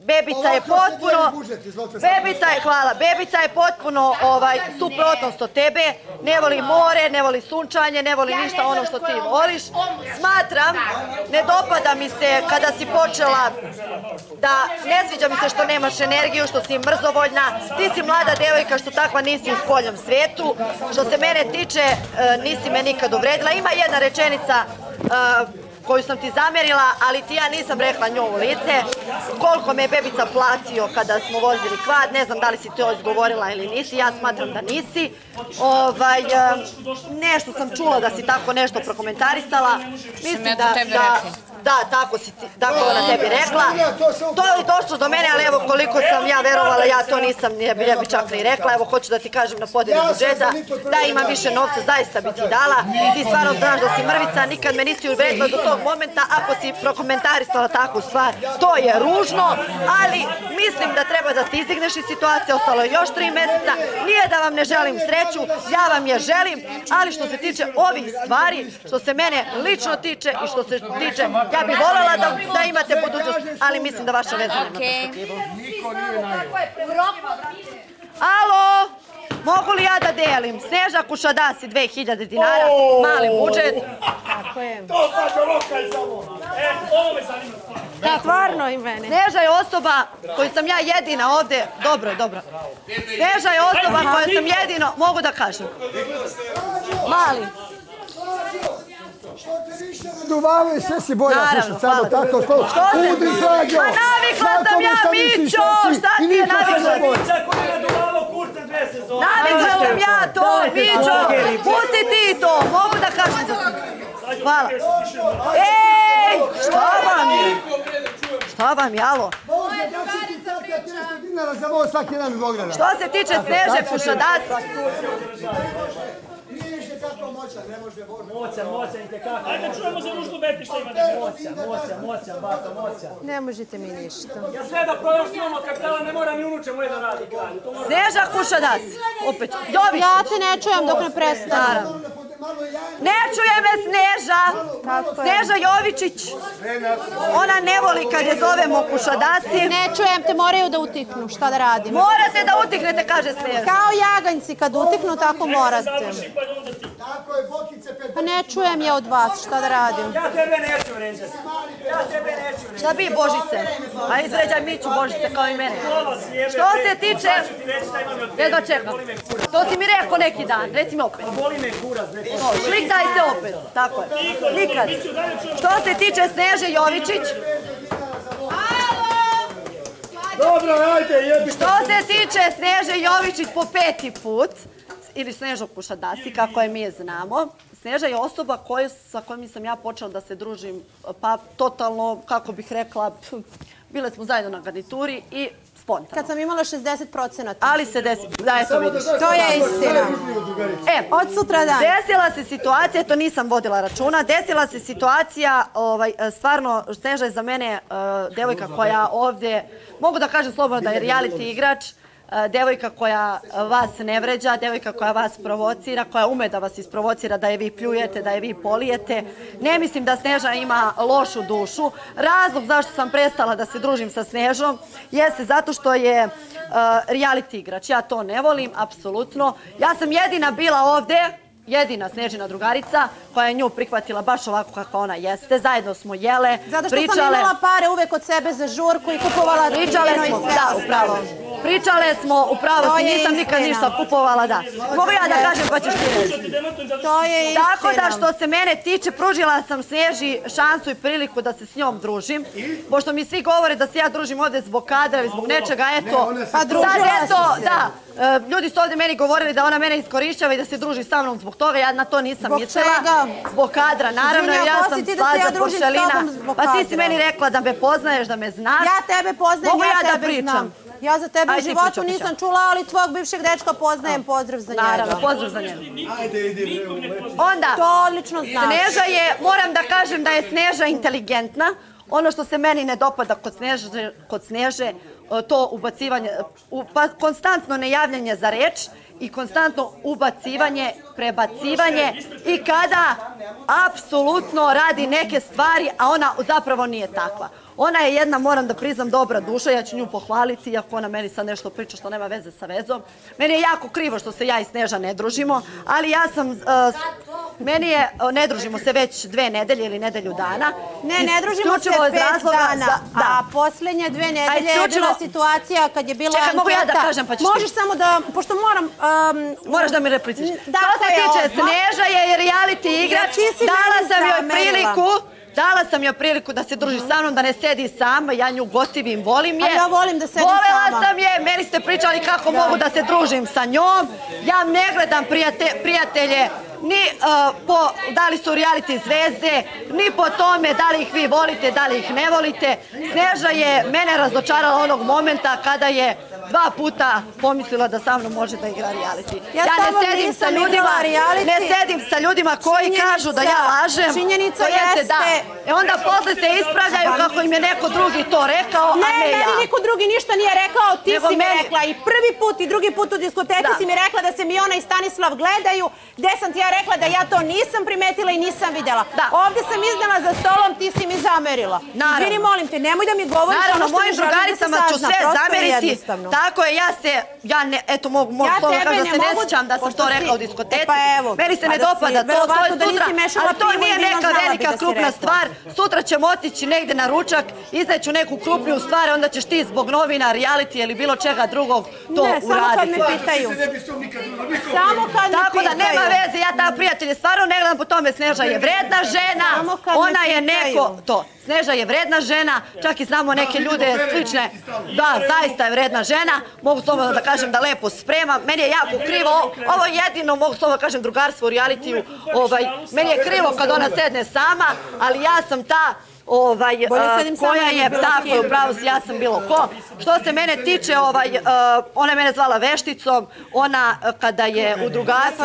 Bebica je potpuno, Bebica je potpuno suprotnost od tebe, ne voli more, ne voli sunčanje, ne voli ništa ono što ti voliš. Smatram, ne dopada mi se kada si počela da ne sviđa mi se što nemaš energiju, što si mrzovoljna, ti si mlada devojka što takva nisi u spoljnom svijetu, što se mene tiče nisi me nikad uvredila. Ima jedna rečenica koju sam ti zamerila, ali ti ja nisam rekla nju u lice. Koliko me je Bebica platio kada smo vozili kvad, ne znam da li si to izgovorila ili nisi, ja smatram da nisi. Nešto sam čula da si tako nešto prokomentarisala. Mislim da, tako ona tebi rekla. To je došlo do mene, ali evo koliko sam ja verovala, ja to nisam, ne bi čak ni rekla. Evo hoću da ti kažem na podjeli budžeta, da imam više novca, zaista bi ti dala. Ti stvarno znaš da si mrvica, nikad me nisi uvredila do tog momenta. Ako si prokomentarisala takvu stvar, to je ružno, ali mislim da treba da se izdigneš iz situacije, ostalo je još 3 meseca. Nije da vam ne želim sreću, ja vam je želim, ali što se tiče ovih stvari, što se mene lično tiče i što se tiče, ja bih voljela da imate budućnost, ali mislim da vaša veza nema perspektivu. Alo, mogu li ja da delim? Sneža Kušadasi 2000 dinara, mali budžet. Tako je. To znači lokaj samo. Ovo me zanima. Da, stvarno i mene. Sneža je osoba koju sam ja jedina ovde, dobro. Sneža je osoba koju sam jedino, mogu da kažem. Mali. Što te više naduvavaju, sve si bolja slušati, samo tako što... Udri Slađo! Ma navikla sam ja, Mićo! Šta ti je navikla? Navikla sam ja to, Mićo! Pusti ti to, mogu da kažem za sve. Hvala. Ej, šta vam je? Šta vam je, alo? Što se tiče Sneže Kušadasi? Moćan i tekako. Ajde čujemo za ružnu Beti šta ima da moćan, baka, moćan. Ne možete mi ništa. Ja sve da prodaš njom od kapitala, ne mora ni unuče moje da radi kralju. Sneža Kušadasi, opet, Jović. Ja te ne čujem dok ne prestane. Ne čuje me Sneža. Sneža Jovičić. Ona ne voli kad je zovemo Kušadasi. Ne čujem te, moraju da utiknu, šta da radim? Morate da utiknete, kaže Sneža. Kao jaganjci, kad utiknu, tako morate. Pa ne čujem je od vas, šta da radim? Ja tebe neću vređati. Šta bi Božice? A izređaj Miću Božice kao i mene. Što se tiče... Jedno čekam. To si mi rekao neki dan, reci mi opet. Boli me kurac, bre. Šliktaj se opet, tako je. Nikad. Što se tiče Sneže Jovičić... Dobro, ajde, jebi. Što se tiče Sneže Jovičić po 5. put, ili Snežo Kušadasi, kako je mi znamo, Sneža je osoba sa kojom sam ja počela da se družim, pa totalno, kako bih rekla, bile smo zajedno na garnituri i spontano. Kad sam imala 60%. Ali se desilo, da eto vidiš. To je istina. Od sutra dan. Desila se situacija, to nisam vodila računa, desila se situacija, stvarno, Sneža je za mene devojka koja ovdje, mogu da kažem slobodno da je reality igrač, devojka koja vas ne vređa, devojka koja vas provocira, koja ume da vas isprovocira, da je vi pljujete, da je vi polijete. Ne mislim da Sneža ima lošu dušu. Razlog zašto sam prestala da se družim sa Snežom jeste zato što je reality igrač. Ja to ne volim, apsolutno. Ja sam jedina bila ovde, jedina Snežina drugarica koja je nju prihvatila baš ovako kako ona jeste. Zajedno smo jele, pričale. Zato što sam imala pare uvek od sebe za žurku i kupovala vino i sve. Da, upravo. Pričale smo, upravo si, nisam nikad ništa kupovala, da. Mogu ja da kažem pa ćeš ti reći. To je istina. Tako da što se mene tiče, pružila sam Sneži šansu i priliku da se s njom družim. Pošto mi svi govore da se ja družim ovdje zbog kadra ili zbog nečega, eto. Pa družila si se. Da. Ljudi su ovdje meni govorili da ona mene iskorišćava i da se druži sa mnom zbog toga, ja na to nisam mislila. Zbog čega? Zbog kadra, naravno, jer ja sam Slađa Poršelina. Pa ti si meni rekla da me poznaješ, da me znaš. Ja tebe poznajem, ja tebe znam. Ja za tebe u životu nisam čula, ali tvojeg bivšeg dečka poznajem, pozdrav za njega. Naravno, pozdrav za njega. Onda, to odlično znaš. Sneža je, moram da kažem da je Sneža inteligentna. Ono što se meni ne dopada kod Sneže, to ubacivanje, konstantno nejavljanje za reč i konstantno ubacivanje, prebacivanje i kada apsolutno radi neke stvari, a ona zapravo nije takva. Ona je jedna, moram da priznam, dobra duša, ja ću nju pohvaliti, iako ona meni sad nešto priča što nema veze sa vezom. Meni je jako krivo što se ja i Sneža ne družimo, ali ja sam, ne družimo se već 2 nedelje ili nedelju dana. Ne družimo se 5 dana, a posljednje 2 nedelje je bila situacija kad je bila anketa. Čekaj, mogu ja da kažem pa ćeš ti. Možeš samo da, pošto moram... Moraš da mi repliciraš. Što se tiče Sneža je reality igrač, dala sam joj priliku da se druži sa mnom, da ne sedi sama, ja nju gotivim, volim je. A ja volim da sedim sama. Volela sam je, meni ste pričali kako mogu da se družim sa njom. Ja ne gledam prijatelje ni po da li su reality zvezde, ni po tome da li ih vi volite, da li ih ne volite. Sneža je mene razočarala onog momenta kada je 2 puta pomislila da sa mnom može da igra reality. Ja ne sedim sa ljudima koji kažu da ja lažem. Činjenica jeste... Onda posle se ispravljaju kako im je neko drugi to rekao, a ne ja. Ne, meni niko drugi ništa nije rekao, ti si mi rekla i prvi put i drugi put u diskoteci si mi rekla da se mi ona i Stanislav gledaju, gde sam ti ja rekla da ja to nisam primetila i nisam vidjela. Ovdje sam iznala za stolom, ti si mi zamerila. Izvini, molim te, nemoj da mi govoriš ono što mi želim da se sazna, prosto je jednostavno. Tako je, eto mogu slova kažem da se ne sjećam da sam to rekla u diskoteci. Meni se ne dopada to, to je sutra, ali to nije neka velika krupna stvar. Sutra ćemo otići negde na ručak, izneću neku krupniju stvar, onda ćeš ti zbog novina, reality ili bilo čega drugog to uraditi. Ne, samo kad me pitaju. Tako da nema veze, ja ta prijatelje stvarno ne gledam po tome, Sneža je vredna žena, ona je neko, to. Sneža je vredna žena, čak i znamo neke ljude slične, da, zaista je vredna žena, mogu slobodno da kažem da lepo sprema, meni je jako krivo, ovo je jedino, mogu slobodno da kažem, drugarstvo u realitiju, meni je krivo kad ona sedne sama, ali ja sam ta koja je, tako je, upravo si, ja sam bilo ko. Što se mene tiče, ona je mene zvala vešticom, ona kada je u drugarstvu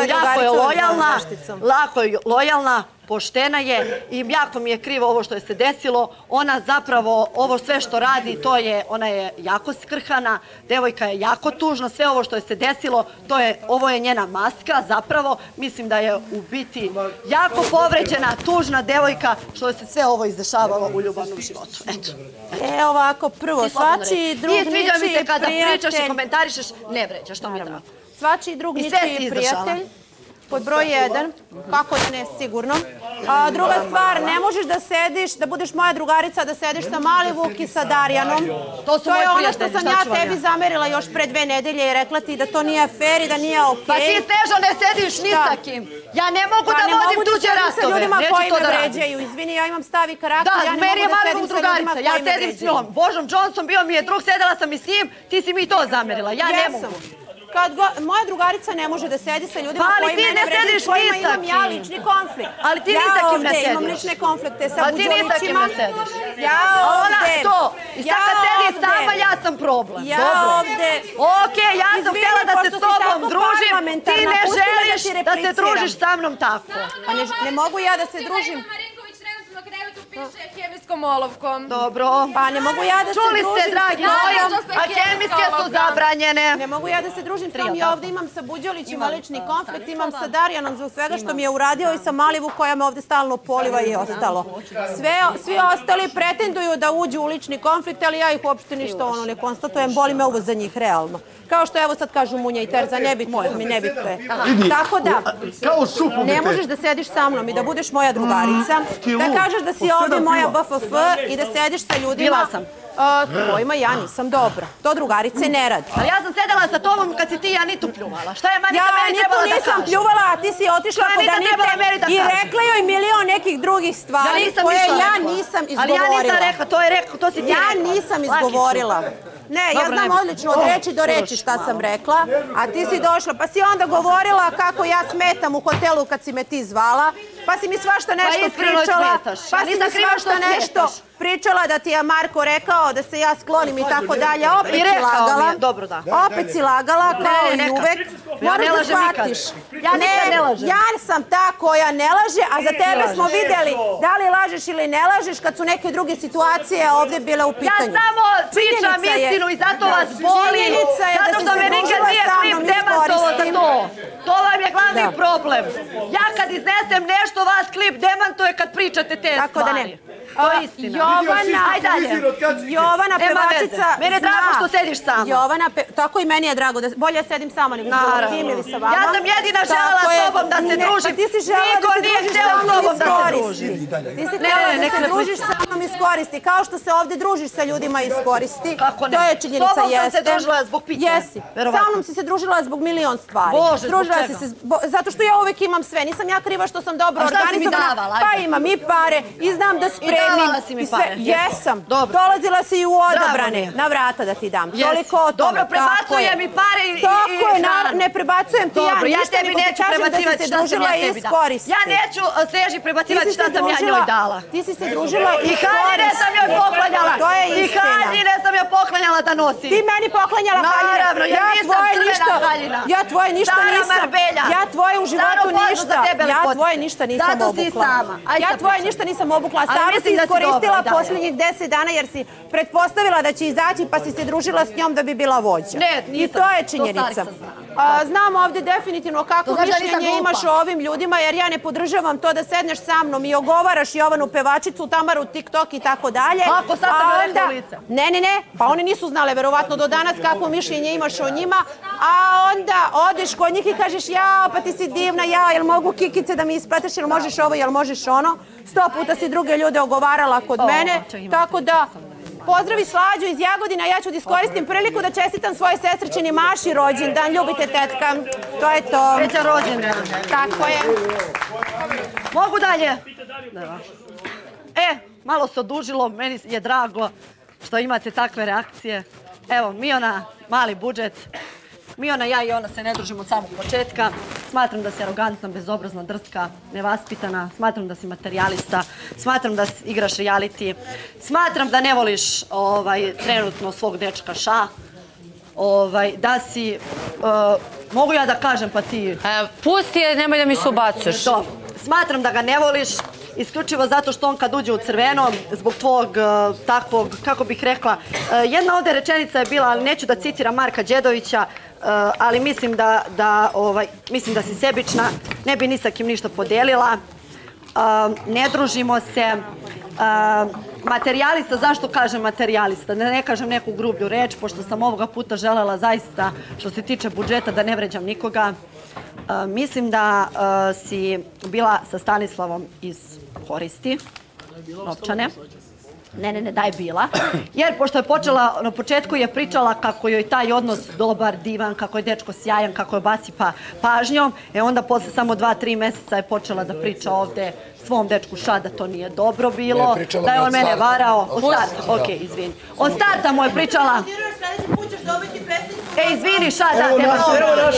jako je lojalna, poštena je i jako mi je krivo ovo što je se desilo. Ona zapravo, ovo sve što radi, ona je jako skrhana, devojka je jako tužna, sve ovo što je se desilo, ovo je njena maska zapravo. Mislim da je u biti jako povređena, tužna devojka što se sve ovo izdešavalo u ljubavnom životu. Eto. Ovako, prvo, svačiji drug ničiji prijatelj... Sviđa mi se kada pričaš i komentarišeš, ne vređaš, to mi je drago. Svačiji drug ničiji prijatelj. Pod broj 1, kako da ne, sigurno. Druga stvar, ne možeš da sediš, da budeš moja drugarica, da sediš sa Malivuk i sa Darjanom. To je ono što sam ja tebi zamerila još pre 2 nedelje i rekla ti da to nije fair i da nije okej. Pa ti, Snežo, ne sediš ni sa kim. Ja ne mogu da vodim tuđe ratove. Neću to da radim. Izvini, ja imam stav i karakter, ja ne mogu da sedim sa ljudima koji me vređaju. Ja sedim s njom. Božom Johnson bio mi je drug, sedela sam i s njim, ti si mi to zamerila. Ja ne mogu. Moja drugarica ne može da sedi sa ljudima koji mene vređaju, s kojima imam ja lični konflikt. Ali ti ni sa kim ne sediš. Ja ovdje imam lične konflikte sa buđolićima. Ali ti ni sa kim ne sediš. Ja ovdje. I sad kad sediš sama, ja sam problem. Ja ovdje. Okej, ja sam htjela da se s tobom družim. Ti ne želiš da se družiš sa mnom tako. Pa ne mogu ja da se družim. Piše hemijskom olovkom. Dobro. Pa ne mogu ja da se družim. Čuli ste, dragi moji, a hemijske su zabranjene. Ne mogu ja da se družim s tom i ovdje imam sa Buđolićima lični konflikt, imam sa Darjanom zbog svega što mi je uradio i sa Malivu koja me ovdje stalno poliva i ostalo. Svi ostali pretenduju da uđu u lični konflikt, ali ja ih uopšte ništa ne konstatujem, boli me ovo za njih, realno. Kao što evo sad kažu Munja i Terza, nebitno su mi, nebitno je. Tako da, ne možeš da sediš sa mnom i da budeš moja drugarica, da kažeš da si ovdje moja BFF i da sediš sa ljudima s kojima ja nisam dobra. To drugarice ne radi. Ali ja sam sedela sa tobom kad si ti Anitu pljuvala. Šta je Anita meni trebala da kaže? Ja Anitu nisam pljuvala, a ti si otišla kod Anite i rekla joj milion nekih drugih stvari koje ja nisam izgovorila. Ali ja nisam rekla, to si ti rekla. Ja nisam izgovorila. Ne, ja znam odlično od reči do reči šta sam rekla, a ti si došla pa si onda govorila kako ja smetam u hotelu kad si me ti zvala, pa si mi svašta nešto pričala, pa si mi svašta nešto pričala da ti je Marko rekao da se ja sklonim i tako dalje, opet si lagala. Opet si lagala kao i uvek. Moraš da shvatiš. Ja sam ta koja ne laže, a za tebe smo vidjeli da li lažeš ili ne lažeš kad su neke druge situacije ovdje bile u pitanju. Ja samo pričam istinu i zato vas boli, zato što me nikad nije klip demantovo za to. To vam je glavni problem. Ja kad iznesem nešto, vas klip demantuje kad pričate te stvari. To je istina. Jovana pevačica... Mene je drago što sediš sama. Jovana, tako i meni je drago, bolje sedim sama nego s tim ili sa vama. Ja sam jedina želela s tobom da se družim. Ti si želela da se družiš sa mnom iz koristi. Ti si htjela da se družiš sa mnom iz koristi. Kao što se ovdje družiš sa ljudima iz koristi. Kako ne? To je činjenica, jeste. S tobom sam se družila zbog pitanja. Jesi. Sa mnom si se družila zbog milion stvari. Bože, zbog čega? Zato što ja uvijek imam sve. Nisam ja kriva što sam dobro organizovana. Pa imam i pare i znam da spremim. I davala si mi pare. Jesam. Dolazila si i u odabrane. Na vrata da ti dam. Toliko o tome. Dobro, prebacujem i pare i tako je, ne prebacujem ti ja ja ništa, tebi neću prebacivati šta sam ja tebi dala. Ja neću Sneži prebacivati šta sam ja njoj dala. Ti si se družila i haljine sam joj poklanjala. To je istina. I haljine sam joj poklanjala da nosi. Ti meni poklanjala haljine. Naravno, jer nisam crvena haljina. Ja tvoje ništa nisam. Stara Marbelja. Ja tvoje u životu ništa. Ja tvoje ništa nisam Zato si obukla. sama. Ja tvoje ništa nisam obukla. Staru si iskoristila posljednjih 10 dana jer si pretpostavila da će izaći pa si se družila s njom da bi bila vođa. Ne, nisam. I to je činjenica. Znam ovdje definitivno kako mišljenje imaš o ovim ljudima jer ja ne podržavam to da sedneš sa mnom i ogovaraš Jovanu pevačicu, Tamaru, TikTok i tako dalje. Kako sad sam joj rekla u lice? Ne, pa oni nisu znale verovatno do danas kako mišljenje imaš o njima, a onda odeš kod njih i kažeš jao pa ti si divna, jel mogu kikice da mi isplatiš, jel možeš ovo, jel možeš ono. 100 puta si druge ljude ogovarala kod mene, tako da pozdravi Slađu iz Jagodina, ja ću da iskoristim priliku da čestitam svoje sestričini Maši rođendan, ljubite tetka, to je to. Srećan rođendan. Tako je. Mogu dalje? Malo se odužilo, meni je drago što imate takve reakcije. Evo, Miona, mali budžet. Miona, ja i ona se ne družimo od samog početka. Smatram da si arogantna, bezobrazna, drska, nevaspitana. Smatram da si materijalista. Smatram da igraš reality. Smatram da ne voliš trenutno svog dečka Ša. Da si... Mogu ja da kažem pa ti... Pusti je, nemoj da mi se ubacuješ. Smatram da ga ne voliš. Isključivo zato što on kad uđe u crveno, zbog tvog takvog, kako bih rekla, jedna ovdje rečenica je bila, ali neću da citiram Marka Đedovića, ali mislim da si sebična, ne bi ni sa kim ništa podijelila, ne družimo se, materijalista, zašto kažem materijalista? Da ne kažem neku grublju reč, pošto sam ovoga puta želela zaista, što se tiče budžeta, da ne vređam nikoga. Mislim da si bila sa Stanislavom iz koristi, novčane. Ne, da je bila. Jer pošto je počela, na početku je pričala kako joj taj odnos dobar, divan, kako je dečko sjajan, kako je basipa pažnjom. Onda posle samo 2-3 mjeseca je počela da priča ovdje svom dečku Ša da to nije dobro bilo, da je on mene varao. Od starta, okej, izvini. Od starta mu je pričala... Izvini Ša, da te vas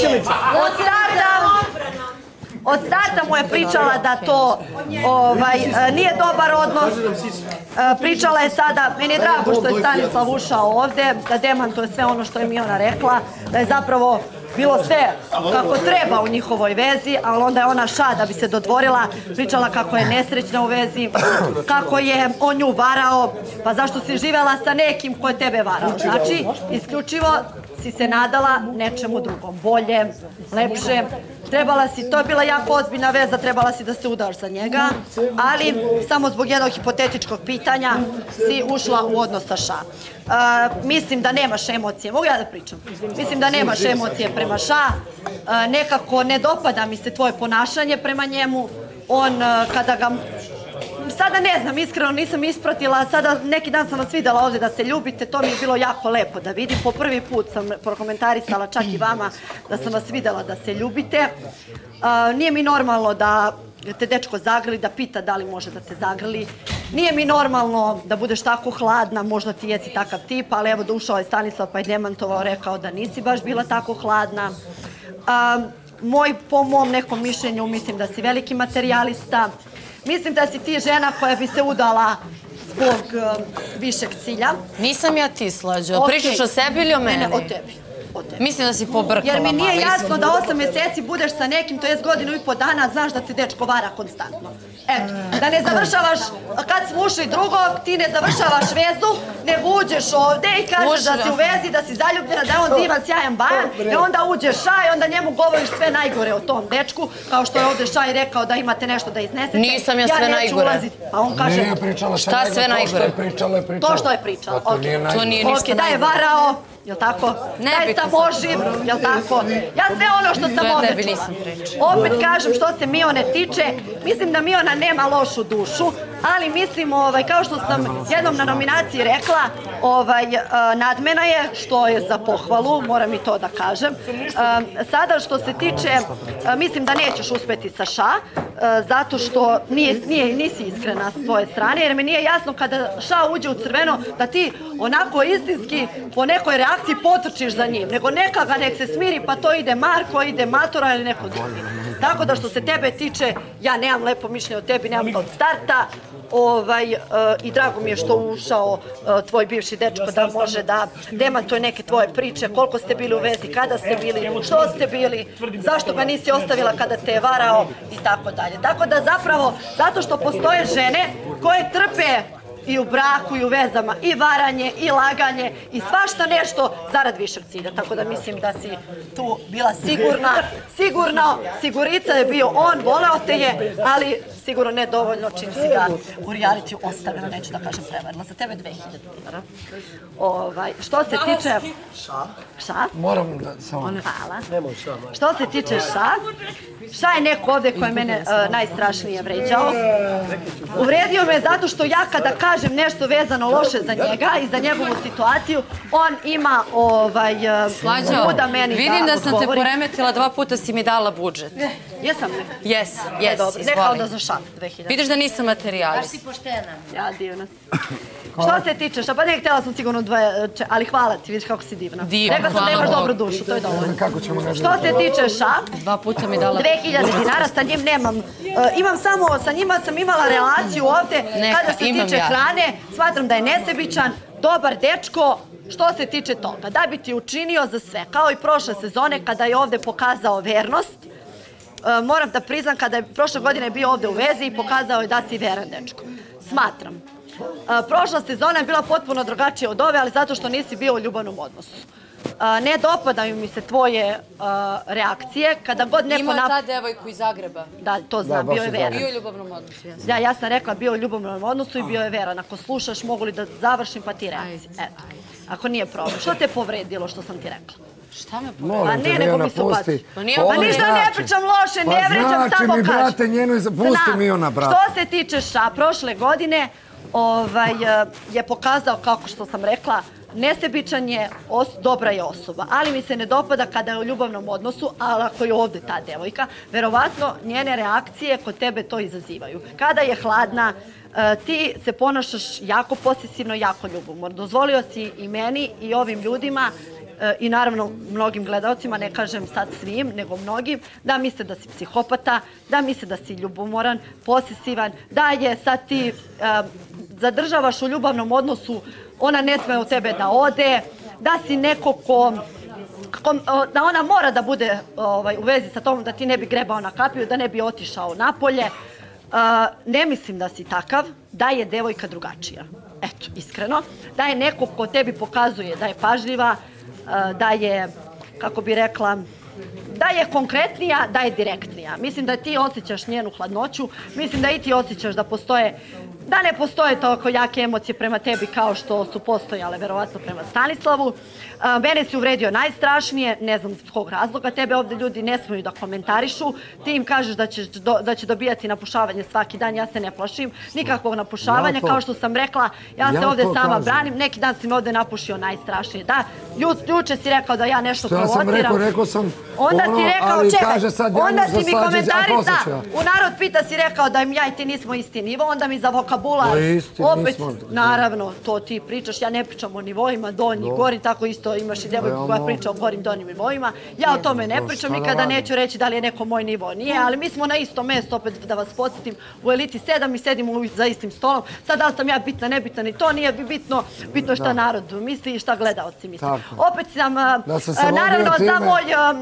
od starta mu je pričala da to nije dobar odnos. Pričala je sada, meni je drago što je Stanislav ušao ovdje, da demantuje sve ono što je Miona rekla, da je zapravo bilo sve kako treba u njihovoj vezi, ali onda je ona Ša da bi se dodvorila, pričala kako je nesrećna u vezi, kako je on nju varao, pa zašto si živjela sa nekim ko je tebe varao. Znači, isključivo si se nadala nečemu drugom, bolje, lepše. Trebala si, to je bila jako ozbiljna veza, trebala si da se udaš za njega, ali samo zbog jednog hipotetičkog pitanja si ušla u odnos sa Ša. Mislim da nemaš emocije, mogu ja da pričam? Mislim da nemaš emocije prema Ša, nekako ne dopada mi se tvoje ponašanje prema njemu, on kada ga... Sada ne znam, iskreno nisam ispratila, sada neki dan sam vas vidjela ovdje da se ljubite, to mi je bilo jako lepo da vidim. Po prvi put sam prokomentarisala čak i vama da sam vas vidjela da se ljubite. Nije mi normalno da te dečko zagrli, da pita da li može da te zagrli. Nije mi normalno da budeš tako hladna, možda ti jesi takav tip, ali evo došao je Stanislav pa je demantovao, rekao da nisi baš bila tako hladna. Po mom nekom mišljenju mislim da si veliki materijalista. Mislim da si ti žena koja bi se udala zbog višeg cilja. Nisam ja ti, Slađo. Pričaš o sebi ili o meni? Ne, o tebi. od tebe. Mislim da si pobrkala. Jer mi nije jasno da 8 mjeseci budeš sa nekim, to je godinu i po dana, znaš da te dečko vara konstantno. Eto, da ne završavaš, kad smo ušli drugog, ti ne završavaš vezu, nego uđeš ovde i kažeš da si u vezi, da si zaljubljena, da je on divan, sjajan bajan, i onda uđe Šaj, onda njemu govoriš sve najgore o tom dečku, kao što je ovde Šaj rekao da imate nešto da iznesete. Nisam ja sve najgore. A on kaže... Šta sve najgore? To što je pričala. To nije ništa najgore. Da je varao, jel' tako? Da je samoživ, jel' tako? Ja sve ono što sam ovdje čula. Opet kažem što se Mione tiče, mislim da Miona nema lošu dušu, ali mislim, kao što sam jednom na nominaciji rekla, nadmena je, što je za pohvalu, moram i to da kažem. Sada što se tiče, mislim da nećeš uspeti sa Ša, zato što nisi iskrena s tvoje strane, jer mi nije jasno kada Ša uđe u crveno da ti onako istinski po nekoj reakciji potrčiš za njim, nego neka ga nek se smiri pa to ide Marko, ide Matora ili neko drugi. Tako da što se tebe tiče, ja nemam lepo mišljenje o tebi, nemam ga od starta, i drago mi je što ušao tvoj bivši dečko da može da demantuje neke tvoje priče, koliko ste bili u vezi, kada ste bili, što ste bili, zašto ga nisi ostavila kada te je varao i tako dalje. Tako da zapravo, zato što postoje žene koje trpe i u braku i u vezama i varanje i laganje i svašta nešto zarad višeg cilja. Tako da mislim da si tu bila sigurna, sigurica je bio on, voleo te je, ali sigurno ne dovoljno čim si ga u realitiju ostavila, neću da kažem prevarila. Za tebe 2000 dinara. Što se tiče... Ša? Moram da samo... Hvala. Što se tiče Ša, Ša je neko ovde koji je mene najstrašnije vređao. Uvredio me zato što ja kada kažem nešto vezano loše za njega i za njegovu situaciju, on ima muda meni da odgovori. Vidim da sam te poremetila, 2 puta si mi dala budžet. Jesam ne? Jes, neka onda za Ša 2000. Vidiš da nisam materijalist. Baš si poštena. Ja, divna. Što se tiče Ša, pa ne, htjela sam sigurno ali hvala ti, vidiš kako si divna. Rekla sam da imaš dobru dušu, to je dovoljno. Što se tiče Ša, 2 puta mi dala 2000 dinara, sa njim nemam, sa njima sam imala relaciju ovde, kada se tiče hrane, smatram da je nesebičan, dobar dečko, što se tiče toga, da bi ti učinio za sve, kao i prošle sezone kada je ovde pokazao vernost, moram da priznam kada je prošle godine bio ovde u vezi i pokazao je da si veran dečko. Smatram. Prošla sezona je bila potpuno drugačija od ove, ali zato što nisi bio u ljubavnom odnosu. Ne dopadaju mi se tvoje reakcije, kada god neko... Ima ta devojku iz Zagreba. Da, to znam, bio je veran. Bio je u ljubavnom odnosu, jasno. Da, ja sam rekla bio u ljubavnom odnosu i bio je veran. Ako slušaš, mogu li da završim pa ti reci. Eto, ako nije problem. Što te povredilo što sam ti rekla? Šta me povredilo? Pa ne, nego mi se ubaci. Pa ništa ne pričam loše, ne vređam, samo kažem. Pa znači mi, brate, njenu pusti mi ona, brate. Što se tiče Ša, prošle godine je pokazao, kako što sam rekla, nesebičan je, dobra je osoba, ali mi se ne dopada kada je u ljubavnom odnosu, ali ako je ovde ta devojka, verovatno njene reakcije kod tebe to izazivaju. Kada je hladna, ti se ponašaš jako posesivno, jako ljubomorno. Dozvolio si i meni i ovim ljudima i naravno mnogim gledalcima, ne kažem sad svim, nego mnogim, da misle da si psihopata, da misle da si ljubomoran, posesivan, da je sad ti zadržavaš u ljubavnom odnosu, ona ne sme od tebe da ode, da si neko da ona mora da bude u vezi sa tom, da ti ne bi grebao na kapiju, da ne bi otišao napolje. Ne mislim da si takav, da je devojka drugačija. Eto, iskreno. Da je neko ko tebi pokazuje da je pažljiva, da je, kako bi rekla, da je konkretnija, da je direktnija. Mislim da ti osjećaš njenu hladnoću, mislim da i ti osjećaš da ne postoje toliko jake emocije prema tebi kao što su postojale verovatno prema Stanislavu. Mene si uvredio najstrašnije, ne znam iz kog razloga, tebe ovde ljudi ne smiju da komentarišu, ti im kažeš da će dobijati napušavanje svaki dan, ja se ne plašim nikakvog napušavanja, kao što sam rekla, ja se ovde sama branim, neki dan si me ovde napušio najstrašnije, da, juče si rekao da ja nešto provociram. Rekao sam onda si rekao, čekaj, onda si mi komentarisao, u narod pita si rekao da im ja i ti nismo isti nivo, onda mi zavokao vokabular. To je isti, Opet, nismo... naravno, to ti pričaš, ja ne pričam o nivoima, donji, gori, tako isto imaš i devojku koja priča o gorim, donjim nivoima. Ja o tome ne pričam, nikada neću reći da li je neko moj nivo. Nije, ali mi smo na isto mesto, opet da vas podsjetim, u Eliti 7 i sedimo za istim stolom. Sad da li sam ja bitna, nebitna, ni to nije bitno, bitno je šta narod misli i šta gledaoci misli. Opet sam, naravno, za moj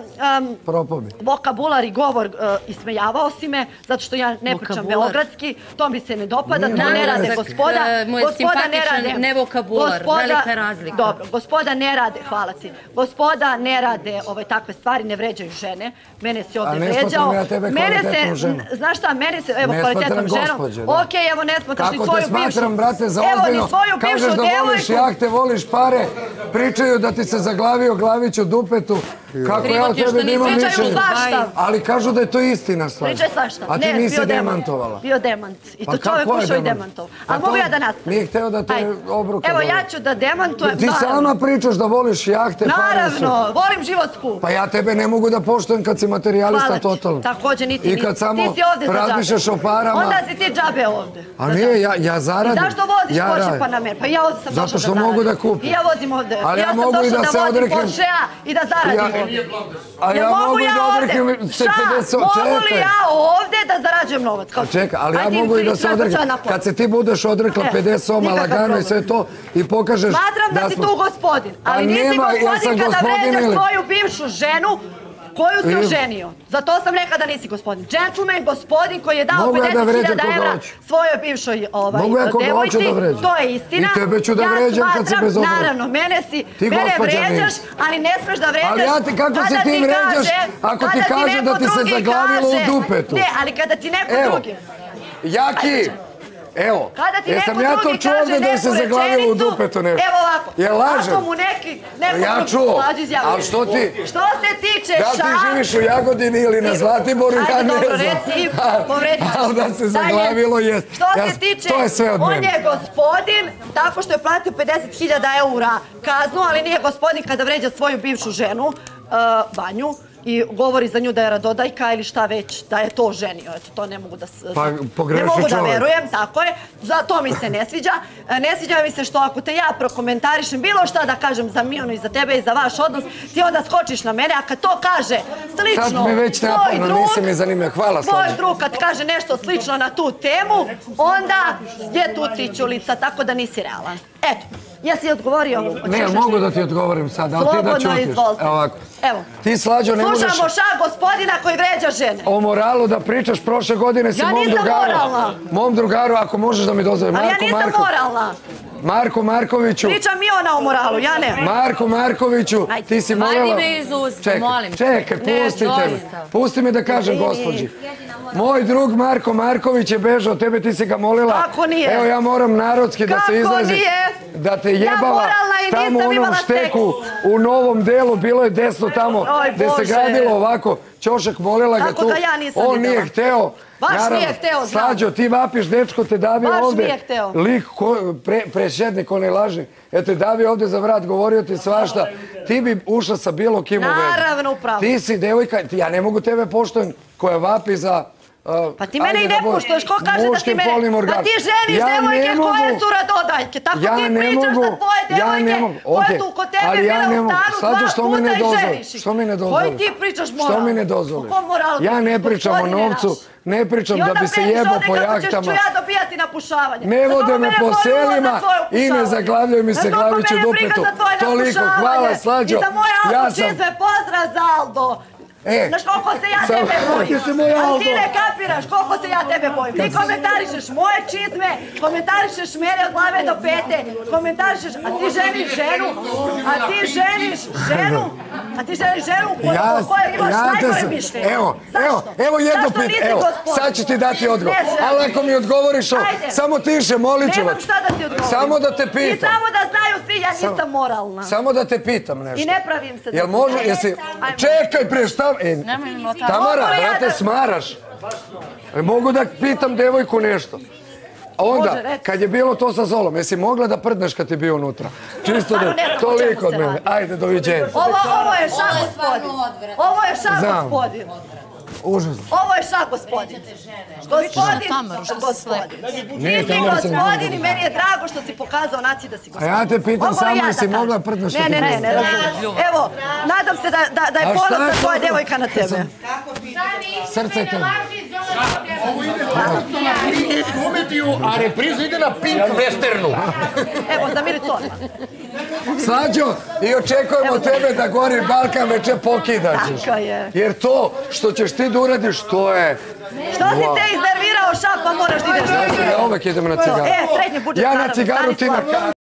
vokabular i govor ismejavao si me, zato što ja ne pričam beogradski, to mi se ne dopada, to ne rade gospoda. Moj simpatičan, ne vokabular, velika razlika. Dobro, gospoda ne rade, hvala ti, gospoda ne rade takve stvari, ne vređaju žene, mene si ovdje vređao. A ne smatram ja tebe kvalitetnom ženom. Znaš šta, mene se, evo, kvalitetnom ženom. Ok, evo, ne smatraš ni svoju bivšu. Kako te smatram, brate, za ozbiljno, kažeš da voliš jahte, voliš pare, pričaju da ti se zaglavio glavić u dupetu, kako ja o tebi nimam mišljenja. Ali kažu da je to istina, Slađa. Pričaj svašta. A ti nisi demantovala. Bio demant. I to čovjek ušao i demantov. Ali mogu ja da nastavim. Nije hteo da te obruka. Evo, ja ću da demantujem. Ti sama pričaš da voliš jahte, pare su. Naravno, volim život skup. Pa ja tebe ne mogu da poštujem kad si materijalista totalno. Također niti i kad samo razmišljaš o parama. Onda si ti džabe ovde. A nije, ja zaradim. I zašto voziš Porsche Panamera? Pa ja ovdje sam došla da zaradim. Zato što mogu da kupim. I ja vozim ovde. Ali ja sam došla da vozim Porschea i da zaradim ovdje. A ja mogu i da odreknem se 50... Mogu li ja ovde da zarađujem novac? Čekaj, ali ja mogu i da se odreknem. Kad se ti budeš odrekla 50 soma lagano i sve to i pokažeš... Smatram da si tu gospodin, ali nisi gospodin kada vređaš svoju bivšu ženu koju si oženio. Zato sam rekla da nisi gospodin. Gentleman, gospodin koji je dao 50.000 evra svojoj bivšoj devojci. To je istina. I tebe ću da vređam kad si bez obraz. Naravno, mene vređaš, ali ne smeš da vređaš. Ali ja ti kako se ti vređaš ako ti kaže da ti se zaglavilo u dupetu? Ne, ali kada ti neko drugi... Jaki! Evo, jesam ja to čuo ovdje da se zaglavilo u dupetu nešto? Evo ovako, je lažem? ako mu neko ja čuo, ali što ti... Što se tiče da li ti živiš u Jagodini ili na Zlatiboru, ja ne znam. Ajde, dobro, reci, povredit ću. Ali da se zaglavilo jest. Što se tiče, on je gospodin tako što je platio 50.000 eura kaznu, ali nije gospodin kada vređa svoju bivšu ženu, Vanju, i govori za nju da je radodajka ili šta već, da je to ženio. Eto, to ne mogu da... Ne mogu da verujem, tako je. To mi se ne sviđa. Ne sviđa mi se što ako te ja prokomentarišem bilo šta da kažem za Mijonu i za tebe i za vaš odnos, ti onda skočiš na mene, a kad to kaže slično... Sad me već napadno, nisi mi zanimljiv. Hvala, Slađa. Tvoj drug kad kaže nešto slično na tu temu, onda je tu tićulica, tako da nisi realan. Eto. Jesi odgovorio? Ne, mogu da ti odgovorim sad, ali ti da ćutiš. Evo. Ti, Slađo, ne možeš... Slušamo gospodina koji vređa žene. O moralu da pričaš, prošle godine si mom drugaru... Ja nisam moralna. Mom drugaru, ako možeš da mi dozvoli. Ali ja nisam moralna. Marko Markoviću... Pričam i ona o moralu, ja ne. Marko Markoviću, ti si moljela... Vadi me iz usta, molim. Čekaj, pustite me. Pusti me da kažem, gospođi. Moj drug Marko Marković je bežao, tebe ti si ga molila. Kako nije? Evo ja moram narodski da se izrazi. Kako nije? Da te jebala tamo u onom šteku, u novom delu, bilo je desno tamo, gde se gradilo ovako. Ćošak molila ga tu. Tako da ja nisam videla. On nije hteo. Baš nije hteo, znam. Slađo, ti vapiš, dečko te davio ovde. Baš nije hteo. Lik, prešednik, onaj lažni. Eto, je davio ovde za vrat, govorio ti svašta. Ti bi ušla sa bilo kim u vezu. Naravno, upravo. Ti si devojka, ja ne mogu tebe poštujem, koja vapi za... Pa ti mene i ne puštuješ, ko kaže da ti mene... Pa ti ženiš devojke koje su radodajke, tako ti pričaš za tvoje devojke koje su kod tebe bile u stanu 2 puta i ženiš ih. Što mi ne dozvoliš? Koji ti pričaš moral? Što mi ne dozvoliš? Ja ne pričam o novcu, ne pričam da bi se jebao po jahtama. I onda kako ću ja dobijati napušavanje. Ne vode me po selima i ne zaglavljaju mi se glavić u dupetu. Toliko, hvala, Slađo. I za moje autočizme, pozdrav za Aldo. Znaš koliko se ja tebe bojim? Ali ti ne kapiraš koliko se ja tebe bojim. Ti komentarišeš moje čizme, komentarišeš mene od glave do pete, komentarišeš, a ti ženiš ženu, a ti ženiš ženu o kojoj imaš najgore mišljenje. Evo jedno pitanje, evo, sad ću ti dati odgovor. Ali ako mi odgovoriš ovo, samo tiše, molit ću vas. Nemam šta da ti odgovorim. Samo da te pitam. I samo da znaju svi, ja nisam moralna. Samo da te pitam nešto. I ne pravim se da... Jel može, jesi... Čekaj pre, šta... Tamara, brate, smaraš. Mogu da pitam devojku nešto. Onda, kad je bilo to sa Zolom, jesi mogla da prdneš kad je bio unutra? Čisto da, toliko od mene. Ajde, doviđenja. Ovo je šah gospodin. Ovo je šah gospodin. Užasno. Ovo je šah gospodin. Gospodin. Nije Ti si Tamara se ne gospodin i meni je drago što si pokazao naciji da si A gospodin. ja te pitam samo jesi mogla prdneš. Ne razumijem. Evo, nadam se da je ponosna tvoja djevojka na tebe. Srce te. Ovo ide trenutno na Pink komediju, a repriza ide na Pink westernu. Evo, zamiri to. Slađo, i očekujemo tebe da gori Balkan večer pokidat ćeš. Tako je. Jer to što ćeš ti da uradiš, to je... Što si te iznervirao šap, pa moraš da ideš. Ja uvek idem na cigaru. Srednji budžet. Ja na cigaru, ti na kafu.